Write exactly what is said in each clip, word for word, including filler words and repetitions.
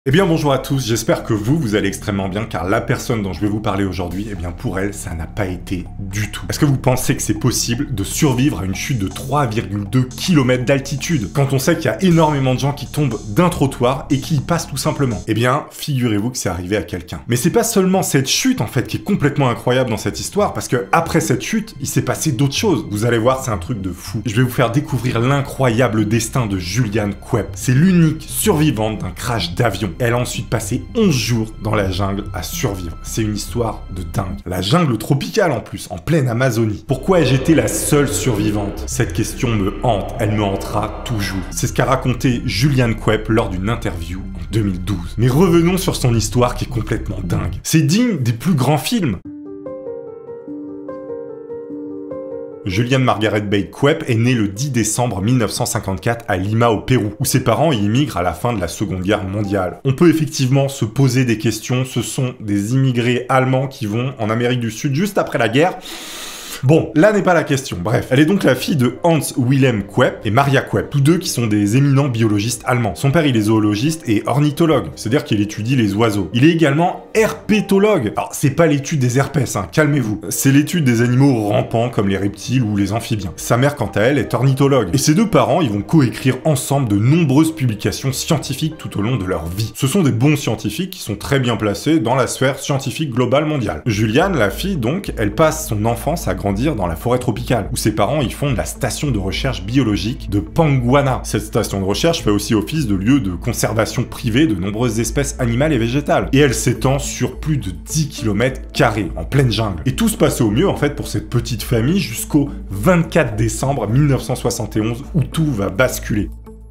Eh bien bonjour à tous, j'espère que vous, vous allez extrêmement bien car la personne dont je vais vous parler aujourd'hui, eh bien pour elle, ça n'a pas été du tout. Est-ce que vous pensez que c'est possible de survivre à une chute de trois virgule deux kilomètres d'altitude quand on sait qu'il y a énormément de gens qui tombent d'un trottoir et qui y passent tout simplement? Eh bien, figurez-vous que c'est arrivé à quelqu'un. Mais c'est pas seulement cette chute en fait qui est complètement incroyable dans cette histoire parce que après cette chute, il s'est passé d'autres choses. Vous allez voir, c'est un truc de fou. Je vais vous faire découvrir l'incroyable destin de Julianne Koepp. C'est l'unique survivante d'un crash d'avion. Elle a ensuite passé onze jours dans la jungle à survivre. C'est une histoire de dingue. La jungle tropicale en plus, en pleine Amazonie. Pourquoi ai-je été la seule survivante? Cette question me hante, elle me hantera toujours. C'est ce qu'a raconté Julianne Koepp lors d'une interview en deux mille douze. Mais revenons sur son histoire qui est complètement dingue. C'est digne des plus grands films. Julianne Margaret Bay Koepp est née le dix décembre mille neuf cent cinquante-quatre à Lima au Pérou, où ses parents y immigrent à la fin de la Seconde Guerre mondiale. On peut effectivement se poser des questions, ce sont des immigrés allemands qui vont en Amérique du Sud juste après la guerre. Bon, là n'est pas la question. Bref, elle est donc la fille de Hans Wilhelm Koepp et Maria Koepp, tous deux qui sont des éminents biologistes allemands. Son père, il est zoologiste et ornithologue, c'est-à-dire qu'il étudie les oiseaux. Il est également herpétologue. Alors, c'est pas l'étude des herpès, hein, calmez-vous. C'est l'étude des animaux rampants comme les reptiles ou les amphibiens. Sa mère, quant à elle, est ornithologue. Et ses deux parents, ils vont coécrire ensemble de nombreuses publications scientifiques tout au long de leur vie. Ce sont des bons scientifiques qui sont très bien placés dans la sphère scientifique globale mondiale. Julianne, la fille, donc, elle passe son enfance à grandir dans la forêt tropicale, où ses parents y fondent la station de recherche biologique de Panguana. Cette station de recherche fait aussi office de lieu de conservation privée de nombreuses espèces animales et végétales. Et elle s'étend sur plus de dix kilomètres carrés, en pleine jungle. Et tout se passait au mieux, en fait, pour cette petite famille jusqu'au vingt-quatre décembre mille neuf cent soixante et onze, où tout va basculer.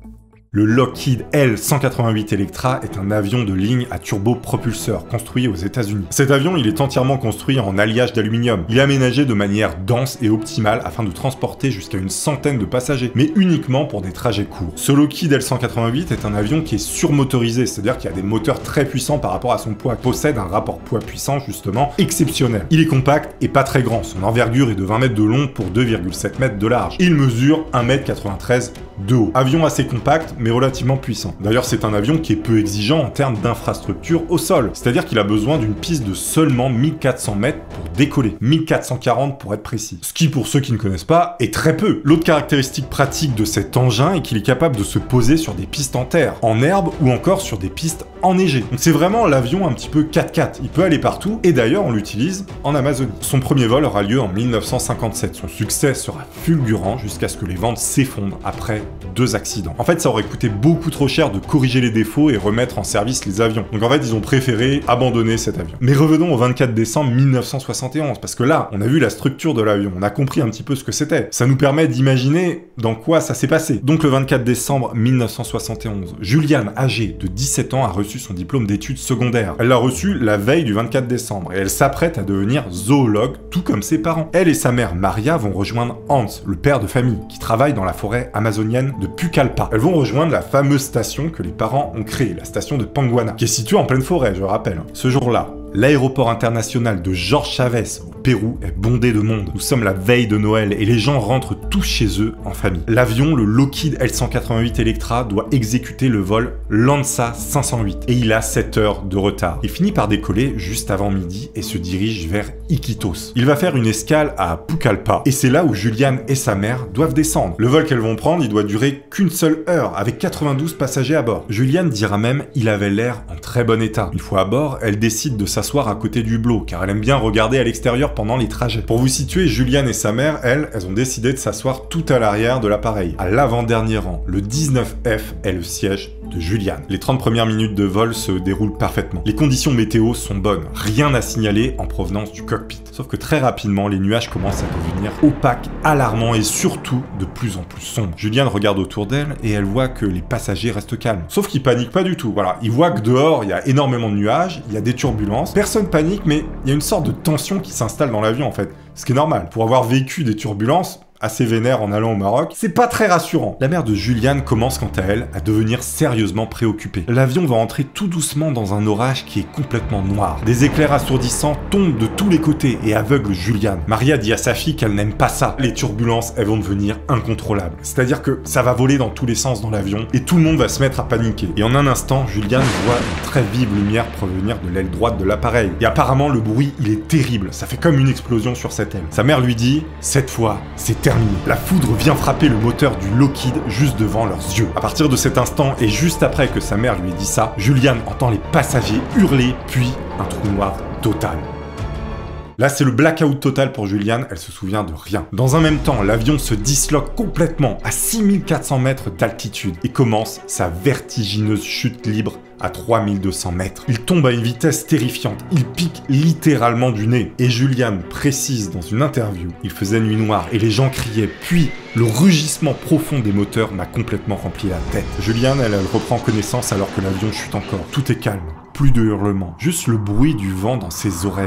Le Lockheed L cent quatre-vingt-huit Electra est un avion de ligne à turbopropulseur construit aux États-Unis. Cet avion, il est entièrement construit en alliage d'aluminium. Il est aménagé de manière dense et optimale afin de transporter jusqu'à une centaine de passagers, mais uniquement pour des trajets courts. Ce Lockheed L cent quatre-vingt-huit est un avion qui est surmotorisé, c'est-à-dire qu'il y a des moteurs très puissants par rapport à son poids. Il possède un rapport poids-puissance justement exceptionnel. Il est compact et pas très grand. Son envergure est de vingt mètres de long pour deux virgule sept mètres de large. Il mesure un mètre quatre-vingt-treize de haut. Avion assez compact, mais relativement puissant. D'ailleurs, c'est un avion qui est peu exigeant en termes d'infrastructure au sol. C'est-à-dire qu'il a besoin d'une piste de seulement mille quatre cents mètres pour décoller. mille quatre cent quarante pour être précis. Ce qui, pour ceux qui ne connaissent pas, est très peu. L'autre caractéristique pratique de cet engin est qu'il est capable de se poser sur des pistes en terre, en herbe ou encore sur des pistes enneigées. Donc c'est vraiment l'avion un petit peu quatre-quatre. Il peut aller partout et d'ailleurs, on l'utilise en Amazonie. Son premier vol aura lieu en mille neuf cent cinquante-sept. Son succès sera fulgurant jusqu'à ce que les ventes s'effondrent après deux accidents. En fait, ça aurait coûté beaucoup trop cher de corriger les défauts et remettre en service les avions. Donc en fait, ils ont préféré abandonner cet avion. Mais revenons au vingt-quatre décembre mille neuf cent soixante et onze, parce que là, on a vu la structure de l'avion, on a compris un petit peu ce que c'était. Ça nous permet d'imaginer dans quoi ça s'est passé. Donc le vingt-quatre décembre mille neuf cent soixante et onze, Julianne, âgée de dix-sept ans, a reçu son diplôme d'études secondaires. Elle l'a reçu la veille du vingt-quatre décembre, et elle s'apprête à devenir zoologue, tout comme ses parents. Elle et sa mère, Maria, vont rejoindre Hans, le père de famille, qui travaille dans la forêt amazonienne de Pucallpa. Elles vont rejoindre la fameuse station que les parents ont créée, la station de Panguana, qui est située en pleine forêt, je rappelle. Ce jour-là, l'aéroport international de Jorge Chavez au Pérou est bondé de monde. Nous sommes la veille de Noël et les gens rentrent tous chez eux en famille. L'avion, le Lockheed L cent quatre-vingt-huit Electra, doit exécuter le vol Lanza cinq cent huit et il a sept heures de retard. Il finit par décoller juste avant midi et se dirige vers Iquitos. Il va faire une escale à Pucallpa et c'est là où Julianne et sa mère doivent descendre. Le vol qu'elles vont prendre, il doit durer qu'une seule heure avec quatre-vingt-douze passagers à bord. Julianne dira même il avait l'air en très bon état. Une fois à bord, elle décide de s'asseoir à côté du hublot car elle aime bien regarder à l'extérieur pendant les trajets. Pour vous situer, Julianne et sa mère, elles, elles ont décidé de s'asseoir tout à l'arrière de l'appareil, à l'avant-dernier rang. Le dix-neuf F est le siège de Julianne. Les trente premières minutes de vol se déroulent parfaitement. Les conditions météo sont bonnes, rien à signaler en provenance du cockpit. Sauf que très rapidement, les nuages commencent à devenir opaques, alarmants et surtout de plus en plus sombres. Julianne regarde autour d'elle et elle voit que les passagers restent calmes. Sauf qu'ils paniquent pas du tout. Voilà, ils voient que dehors, il y a énormément de nuages, il y a des turbulences. Personne panique, mais il y a une sorte de tension qui s'installe dans l'avion en fait. Ce qui est normal. Pour avoir vécu des turbulences, assez vénère en allant au Maroc, c'est pas très rassurant. La mère de Juliane commence quant à elle à devenir sérieusement préoccupée. L'avion va entrer tout doucement dans un orage qui est complètement noir. Des éclairs assourdissants tombent de tous les côtés et aveuglent Juliane. Maria dit à sa fille qu'elle n'aime pas ça. Les turbulences, elles vont devenir incontrôlables. C'est-à-dire que ça va voler dans tous les sens dans l'avion et tout le monde va se mettre à paniquer. Et en un instant, Juliane voit une très vive lumière provenir de l'aile droite de l'appareil. Et apparemment, le bruit, il est terrible. Ça fait comme une explosion sur cette aile. Sa mère lui dit « Cette fois, c'est terminé. La foudre vient frapper le moteur du Lockheed juste devant leurs yeux. » À partir de cet instant, et juste après que sa mère lui ait dit ça, Juliane entend les passagers hurler, puis un trou noir total. Là, c'est le blackout total pour Juliane, elle se souvient de rien. Dans un même temps, l'avion se disloque complètement à six mille quatre cents mètres d'altitude et commence sa vertigineuse chute libre à trois mille deux cents mètres. Il tombe à une vitesse terrifiante, il pique littéralement du nez. Et Juliane précise dans une interview, il faisait nuit noire et les gens criaient, puis le rugissement profond des moteurs m'a complètement rempli la tête. Juliane, elle, elle reprend connaissance alors que l'avion chute encore. Tout est calme, plus de hurlements, juste le bruit du vent dans ses oreilles.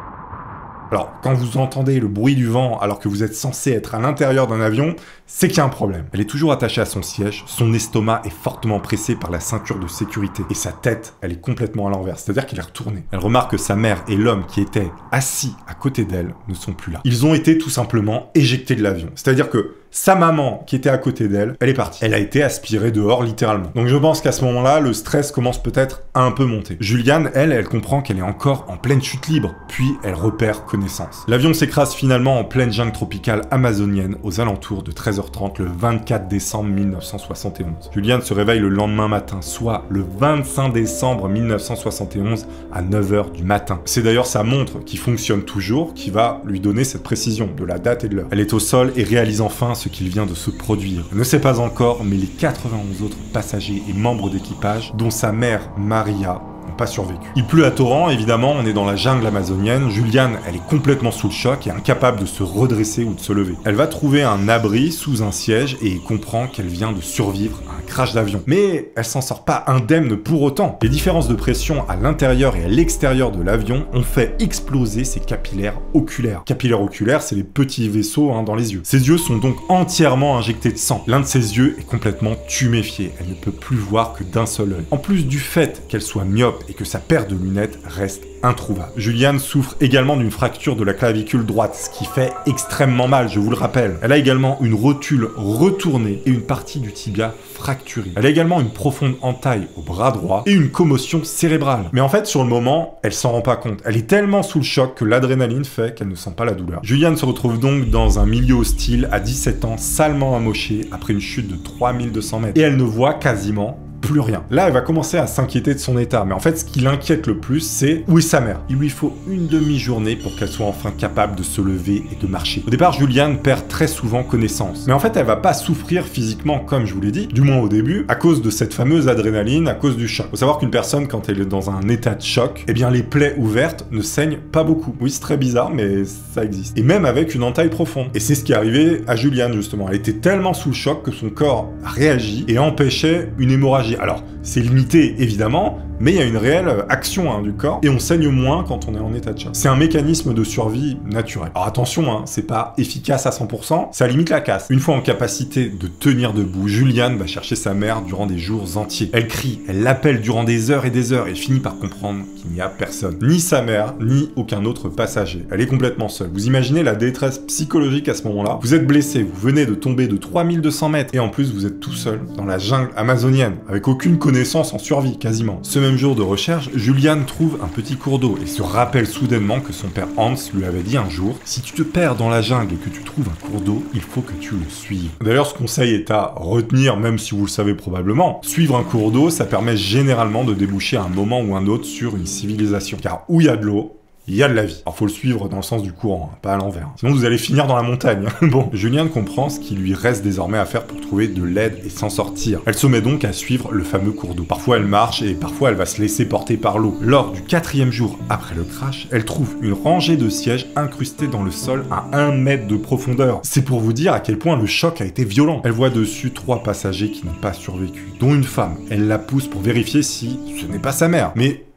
Alors, quand vous entendez le bruit du vent alors que vous êtes censé être à l'intérieur d'un avion, c'est qu'il y a un problème. Elle est toujours attachée à son siège, son estomac est fortement pressé par la ceinture de sécurité et sa tête, elle est complètement à l'envers, c'est-à-dire qu'elle est retournée. Elle remarque que sa mère et l'homme qui étaient assis à côté d'elle ne sont plus là. Ils ont été tout simplement éjectés de l'avion. C'est-à-dire que sa maman, qui était à côté d'elle, elle est partie. Elle a été aspirée dehors, littéralement. Donc je pense qu'à ce moment-là, le stress commence peut-être à un peu monter. Juliane, elle, elle comprend qu'elle est encore en pleine chute libre, puis elle repère connaissance. L'avion s'écrase finalement en pleine jungle tropicale amazonienne aux alentours de treize heures trente le vingt-quatre décembre mille neuf cent soixante et onze. Juliane se réveille le lendemain matin, soit le vingt-cinq décembre mille neuf cent soixante et onze à neuf heures du matin. C'est d'ailleurs sa montre qui fonctionne toujours qui va lui donner cette précision de la date et de l'heure. Elle est au sol et réalise enfin ce qu'il vient de se produire. Elle ne sait pas encore, mais les quatre-vingt-onze autres passagers et membres d'équipage, dont sa mère Maria, n'ont pas survécu. Il pleut à torrent, évidemment, on est dans la jungle amazonienne. Juliane, elle est complètement sous le choc et incapable de se redresser ou de se lever. Elle va trouver un abri sous un siège et comprend qu'elle vient de survivre à un crash d'avion. Mais elle s'en sort pas indemne pour autant. Les différences de pression à l'intérieur et à l'extérieur de l'avion ont fait exploser ses capillaires oculaires. Capillaires oculaires, c'est les petits vaisseaux hein, dans les yeux. Ses yeux sont donc entièrement injectés de sang. L'un de ses yeux est complètement tuméfié. Elle ne peut plus voir que d'un seul œil. En plus du fait qu'elle soit myope et que sa paire de lunettes reste introuvable. Juliane souffre également d'une fracture de la clavicule droite, ce qui fait extrêmement mal, je vous le rappelle. Elle a également une rotule retournée et une partie du tibia fracturée. Elle a également une profonde entaille au bras droit et une commotion cérébrale. Mais en fait, sur le moment, elle s'en rend pas compte. Elle est tellement sous le choc que l'adrénaline fait qu'elle ne sent pas la douleur. Juliane se retrouve donc dans un milieu hostile à dix-sept ans, salement amochée après une chute de trois mille deux cents mètres. Et elle ne voit quasiment plus rien. Là, elle va commencer à s'inquiéter de son état. Mais en fait, ce qui l'inquiète le plus, c'est où est sa mère. Il lui faut une demi-journée pour qu'elle soit enfin capable de se lever et de marcher. Au départ, Juliane perd très souvent connaissance. Mais en fait, elle va pas souffrir physiquement, comme je vous l'ai dit, du moins au début, à cause de cette fameuse adrénaline, à cause du choc. Faut savoir qu'une personne, quand elle est dans un état de choc, eh bien, les plaies ouvertes ne saignent pas beaucoup. Oui, c'est très bizarre, mais ça existe. Et même avec une entaille profonde. Et c'est ce qui est arrivé à Juliane, justement. Elle était tellement sous le choc que son corps a réagi et empêchait une hémorragie. Alors, c'est limité, évidemment, mais il y a une réelle action hein, du corps, et on saigne moins quand on est en état de choc. C'est un mécanisme de survie naturel. Alors attention, hein, c'est pas efficace à cent pour cent, ça limite la casse. Une fois en capacité de tenir debout, Juliane va chercher sa mère durant des jours entiers. Elle crie, elle l'appelle durant des heures et des heures, et finit par comprendre qu'il n'y a personne. Ni sa mère, ni aucun autre passager. Elle est complètement seule. Vous imaginez la détresse psychologique à ce moment-là. Vous êtes blessé, vous venez de tomber de trois mille deux cents mètres, et en plus vous êtes tout seul dans la jungle amazonienne, avec aucune connaissance en survie, quasiment. Ce même jour de recherche, Juliane trouve un petit cours d'eau et se rappelle soudainement que son père Hans lui avait dit un jour « Si tu te perds dans la jungle et que tu trouves un cours d'eau, il faut que tu le suives. » D'ailleurs, ce conseil est à retenir, même si vous le savez probablement. Suivre un cours d'eau, ça permet généralement de déboucher à un moment ou un autre sur une civilisation. Car où il y a de l'eau, il y a de la vie. Alors faut le suivre dans le sens du courant, hein, pas à l'envers. Sinon vous allez finir dans la montagne. Bon, Juliane comprend ce qu'il lui reste désormais à faire pour trouver de l'aide et s'en sortir. Elle se met donc à suivre le fameux cours d'eau. Parfois elle marche et parfois elle va se laisser porter par l'eau. Lors du quatrième jour après le crash, elle trouve une rangée de sièges incrustés dans le sol à un mètre de profondeur. C'est pour vous dire à quel point le choc a été violent. Elle voit dessus trois passagers qui n'ont pas survécu, dont une femme. Elle la pousse pour vérifier si ce n'est pas sa mère. Mais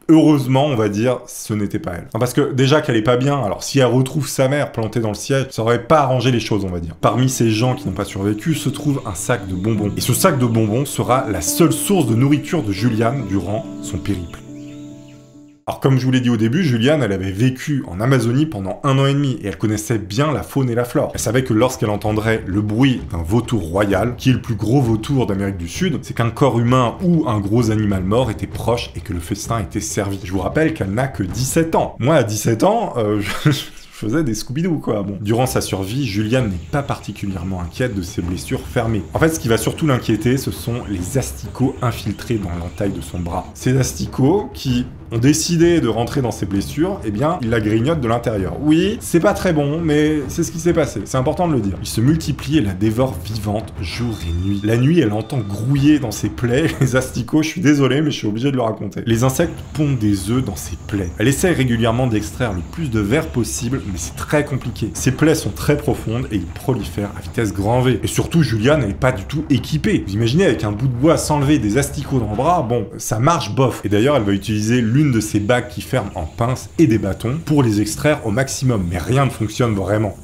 Heureusement, on va dire, ce n'était pas elle. Non, parce que déjà qu'elle est pas bien, alors si elle retrouve sa mère plantée dans le siège, ça aurait pas arrangé les choses, on va dire. Parmi ces gens qui n'ont pas survécu se trouve un sac de bonbons. Et ce sac de bonbons sera la seule source de nourriture de Juliane durant son périple. Alors comme je vous l'ai dit au début, Juliane, elle avait vécu en Amazonie pendant un an et demi et elle connaissait bien la faune et la flore. Elle savait que lorsqu'elle entendrait le bruit d'un vautour royal, qui est le plus gros vautour d'Amérique du Sud, c'est qu'un corps humain ou un gros animal mort était proche et que le festin était servi. Je vous rappelle qu'elle n'a que dix-sept ans. Moi, à dix-sept ans, euh, je... Je faisais des Scooby-Doo, quoi. Bon. Durant sa survie, Juliane n'est pas particulièrement inquiète de ses blessures fermées. En fait, ce qui va surtout l'inquiéter, ce sont les asticots infiltrés dans l'entaille de son bras. Ces asticots qui ont décidé de rentrer dans ses blessures, eh bien, ils la grignotent de l'intérieur. Oui, c'est pas très bon, mais c'est ce qui s'est passé. C'est important de le dire. Ils se multiplient et la dévorent vivante jour et nuit. La nuit, elle entend grouiller dans ses plaies. Les asticots, je suis désolé, mais je suis obligé de le raconter. Les insectes pondent des œufs dans ses plaies. Elle essaie régulièrement d'extraire le plus de verre possible, mais c'est très compliqué. Ces plaies sont très profondes et ils prolifèrent à vitesse grand V. Et surtout, Juliane, elle n'est pas du tout équipée. Vous imaginez, avec un bout de bois s'enlever des asticots dans le bras, bon, ça marche bof. Et d'ailleurs, elle va utiliser l'une de ces bagues qui ferment en pince et des bâtons pour les extraire au maximum, mais rien ne fonctionne vraiment.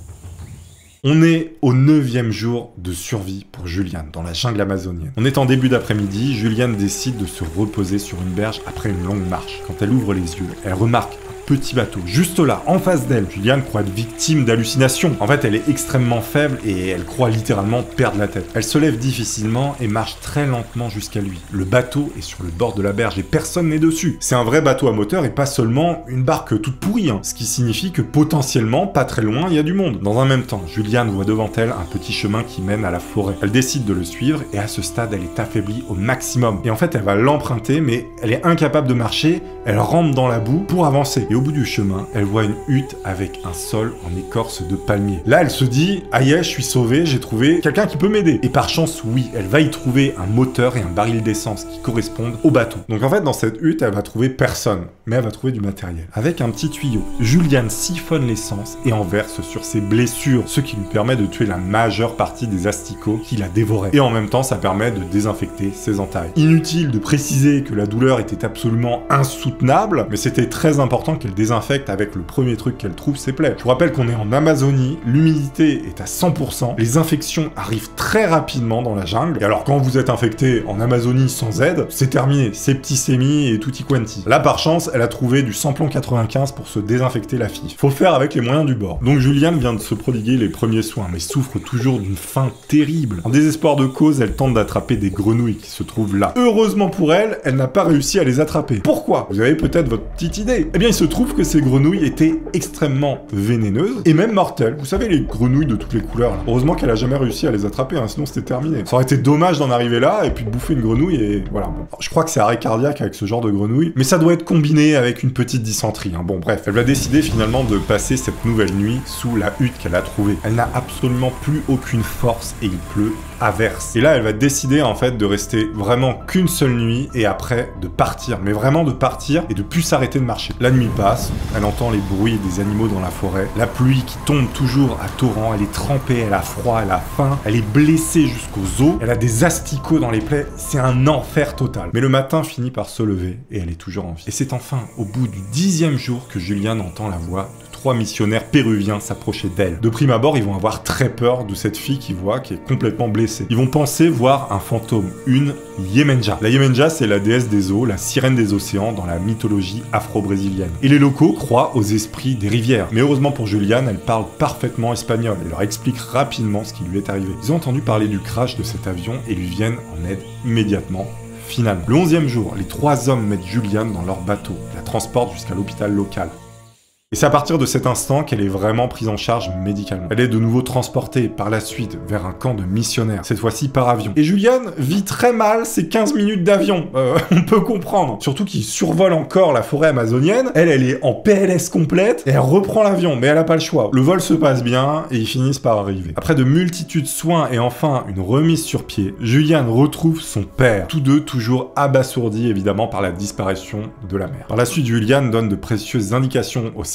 On est au neuvième jour de survie pour Juliane, dans la jungle amazonienne. On est en début d'après-midi, Juliane décide de se reposer sur une berge après une longue marche. Quand elle ouvre les yeux, elle remarque petit bateau, juste là, en face d'elle. Juliane croit être victime d'hallucinations. En fait, elle est extrêmement faible et elle croit littéralement perdre la tête. Elle se lève difficilement et marche très lentement jusqu'à lui. Le bateau est sur le bord de la berge et personne n'est dessus. C'est un vrai bateau à moteur et pas seulement une barque toute pourrie, hein. Ce qui signifie que potentiellement, pas très loin, il y a du monde. Dans un même temps, Juliane voit devant elle un petit chemin qui mène à la forêt. Elle décide de le suivre et à ce stade, elle est affaiblie au maximum. Et en fait, elle va l'emprunter, mais elle est incapable de marcher. Elle rampe dans la boue pour avancer. Et au bout du chemin, elle voit une hutte avec un sol en écorce de palmier. Là, elle se dit « Aïe, je suis sauvée, j'ai trouvé quelqu'un qui peut m'aider. » Et par chance, oui, elle va y trouver un moteur et un baril d'essence qui correspondent au bateau. Donc en fait, dans cette hutte, elle va trouver personne, mais elle va trouver du matériel. Avec un petit tuyau, Juliane siphonne l'essence et en verse sur ses blessures, ce qui lui permet de tuer la majeure partie des asticots qui la dévoraient. Et en même temps, ça permet de désinfecter ses entailles. Inutile de préciser que la douleur était absolument insoutenable, mais c'était très important qu'elle désinfecte avec le premier truc qu'elle trouve, ses plaies. Je vous rappelle qu'on est en Amazonie, l'humidité est à cent pour cent, les infections arrivent très rapidement dans la jungle, et alors quand vous êtes infecté en Amazonie sans aide, c'est terminé, septicémie et tutti quanti. Là par chance, elle a trouvé du samplon quatre-vingt-quinze pour se désinfecter la fille. Faut faire avec les moyens du bord. Donc Juliane vient de se prodiguer les premiers soins, mais souffre toujours d'une faim terrible. En désespoir de cause, elle tente d'attraper des grenouilles qui se trouvent là. Heureusement pour elle, elle n'a pas réussi à les attraper. Pourquoi? Vous avez peut-être votre petite idée. Eh bien il se trouve que ces grenouilles étaient extrêmement vénéneuses et même mortelles. Vous savez, les grenouilles de toutes les couleurs là. Heureusement qu'elle a jamais réussi à les attraper, hein, sinon c'était terminé. Ça aurait été dommage d'en arriver là et puis de bouffer une grenouille et voilà. Bon. Je crois que c'est arrêt cardiaque avec ce genre de grenouille, mais ça doit être combiné avec une petite dysenterie. Hein. Bon bref, elle va décider finalement de passer cette nouvelle nuit sous la hutte qu'elle a trouvée. Elle n'a absolument plus aucune force et il pleut à verse. Et là, elle va décider en fait de rester vraiment qu'une seule nuit et après de partir, mais vraiment de partir et de plus s'arrêter de marcher. La nuit passe, elle entend les bruits des animaux dans la forêt, la pluie qui tombe toujours à torrent, elle est trempée, elle a froid, elle a faim, elle est blessée jusqu'aux os, elle a des asticots dans les plaies, c'est un enfer total. Mais le matin finit par se lever et elle est toujours en vie. Et c'est enfin au bout du dixième jour que Juliane entend la voix de trois missionnaires péruviens s'approcher d'elle. De prime abord, ils vont avoir très peur de cette fille qu'ils voient, qui est complètement blessée. Ils vont penser voir un fantôme, une Yemenja. La Yemenja, c'est la déesse des eaux, la sirène des océans dans la mythologie afro-brésilienne. Et les locaux croient aux esprits des rivières. Mais heureusement pour Juliane, elle parle parfaitement espagnol et leur explique rapidement ce qui lui est arrivé. Ils ont entendu parler du crash de cet avion et lui viennent en aide immédiatement. Finalement. Le onzième jour, les trois hommes mettent Juliane dans leur bateau, la transportent jusqu'à l'hôpital local. Et c'est à partir de cet instant qu'elle est vraiment prise en charge médicalement. Elle est de nouveau transportée par la suite vers un camp de missionnaires, cette fois-ci par avion. Et Juliane vit très mal ces quinze minutes d'avion, euh, on peut comprendre. Surtout qu'il survole encore la forêt amazonienne, elle, elle est en P L S complète, et elle reprend l'avion, mais elle a pas le choix. Le vol se passe bien, et ils finissent par arriver. Après de multitudes de soins et enfin une remise sur pied, Juliane retrouve son père, tous deux toujours abasourdis évidemment par la disparition de la mère. Par la suite, Juliane donne de précieuses indications au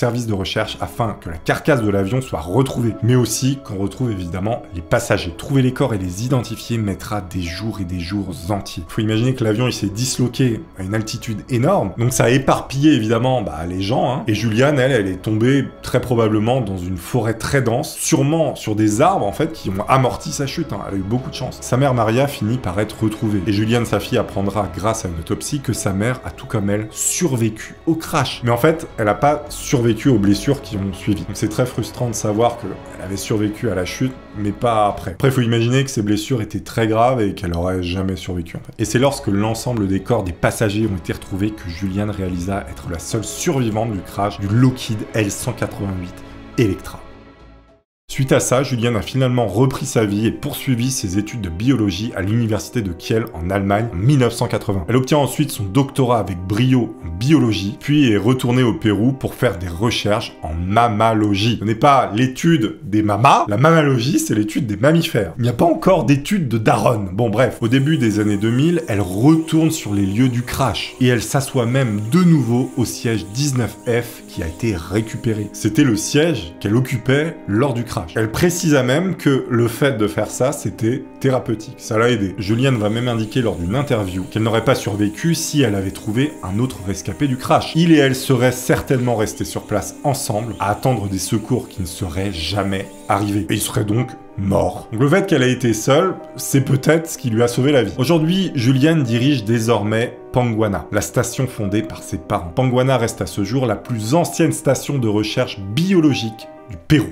service de recherche afin que la carcasse de l'avion soit retrouvée, mais aussi qu'on retrouve évidemment les passagers. Trouver les corps et les identifier mettra des jours et des jours entiers. Faut imaginer que l'avion il s'est disloqué à une altitude énorme, donc ça a éparpillé évidemment bah, les gens, hein. Et Juliane, elle, elle est tombée très probablement dans une forêt très dense, sûrement sur des arbres en fait qui ont amorti sa chute, hein. Elle a eu beaucoup de chance. Sa mère Maria finit par être retrouvée, et Juliane, sa fille, apprendra grâce à une autopsie que sa mère a tout comme elle survécu au crash. Mais en fait, elle n'a pas survécu aux blessures qui ont suivi. Donc c'est très frustrant de savoir qu'elle avait survécu à la chute, mais pas après. Après, il faut imaginer que ses blessures étaient très graves et qu'elle aurait jamais survécu en fait. Et c'est lorsque l'ensemble des corps des passagers ont été retrouvés que Juliane réalisa être la seule survivante du crash du Lockheed L cent quatre-vingt-huit Electra. Suite à ça, Juliane a finalement repris sa vie et poursuivi ses études de biologie à l'université de Kiel en Allemagne en mille neuf cent quatre-vingts. Elle obtient ensuite son doctorat avec brio en biologie, puis est retournée au Pérou pour faire des recherches en mammalogie. Ce n'est pas l'étude des mamas, la mammalogie c'est l'étude des mammifères. Il n'y a pas encore d'étude de daronne. Bon bref, au début des années deux mille, elle retourne sur les lieux du crash et elle s'assoit même de nouveau au siège dix-neuf F qui a été récupéré. C'était le siège qu'elle occupait lors du crash. Elle précisa même que le fait de faire ça, c'était thérapeutique. Ça l'a aidé. Juliane va même indiquer lors d'une interview qu'elle n'aurait pas survécu si elle avait trouvé un autre rescapé du crash. Il et elle seraient certainement restés sur place ensemble à attendre des secours qui ne seraient jamais arrivés. Et ils seraient donc morts. Donc le fait qu'elle ait été seule, c'est peut-être ce qui lui a sauvé la vie. Aujourd'hui, Juliane dirige désormais Panguana, la station fondée par ses parents. Panguana reste à ce jour la plus ancienne station de recherche biologique du Pérou.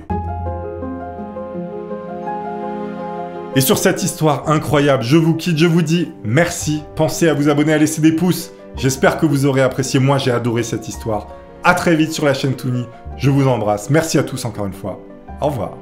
Et sur cette histoire incroyable, je vous quitte, je vous dis merci. Pensez à vous abonner, à laisser des pouces. J'espère que vous aurez apprécié. Moi, j'ai adoré cette histoire. À très vite sur la chaîne Toony. Je vous embrasse. Merci à tous encore une fois. Au revoir.